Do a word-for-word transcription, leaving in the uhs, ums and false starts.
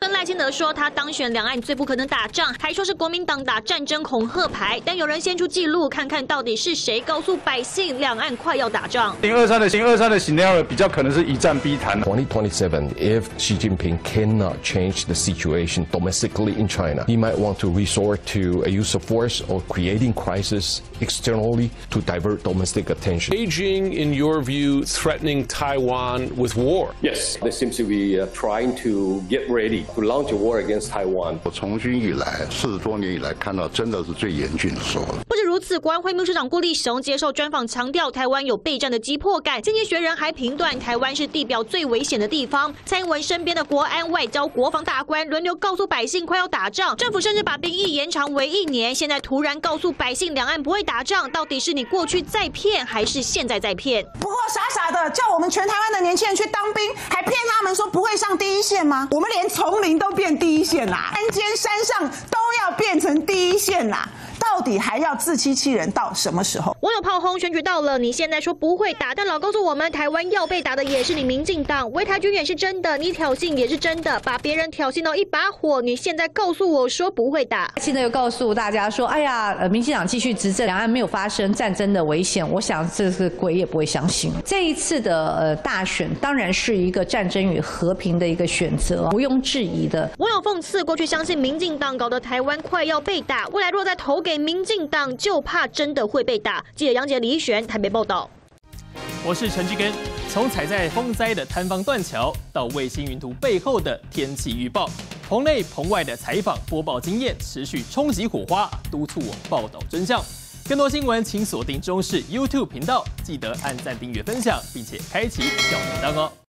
跟赖清德说，他当选两岸最不可能打仗，还说是国民党打战争恐吓牌。但有人先出记录，看看到底是谁告诉百姓两岸快要打仗。 零二三的零二三的 scenario 比较可能是一战逼谈。 twenty twenty-seven, if Xi Jinping cannot change the situation domestically in China, he might want to resort to a use of force or creating crisis externally to divert domestic attention. Beijing, in your view, threatening Taiwan with war? Yes, they seem to be uh, trying to get ready to launch a war against Taiwan. 我从军以来，四十多年以来，看到真的是最严峻的时候。 不止如此，国安会秘书长郭立雄接受专访强调，台湾有备战的急迫感。今天学人还评断台湾是地表最危险的地方。蔡英文身边的国安、外交、国防大官轮流告诉百姓快要打仗，政府甚至把兵役延长为一年。现在突然告诉百姓两岸不会打仗，到底是你过去在骗，还是现在在骗？ 不过傻傻的叫我们全台湾的年轻人去当兵，还骗他们说不会上第一线吗？我们连丛林都变第一线啦，山间山上都要变成第一线啦。到底还要自欺欺人到什么时候？ 网友炮轰选举到了，你现在说不会打，但老告诉我们，台湾要被打的也是你民进党，围台军演是真的，你挑衅也是真的，把别人挑衅到一把火，你现在告诉我说不会打。 现在又告诉大家说，哎呀，呃，民进党继续执政，两岸没有发生战争的危险，我想这是鬼也不会相信。这一次的呃大选当然是一个战争与和平的一个选择，毋庸置疑的。 网友讽刺，过去相信民进党搞得台湾快要被打，未来若再投给民进党，就怕真的会被打。记者杨杰、李一璇台北报道。 我是陈志根。从踩在风灾的坍方断桥，到卫星云图背后的天气预报，棚内棚外的采访播报经验持续冲击火花，督促我报道真相。更多新闻请锁定中视 YouTube 频道，记得按赞、订阅、分享，并且开启小铃铛哦。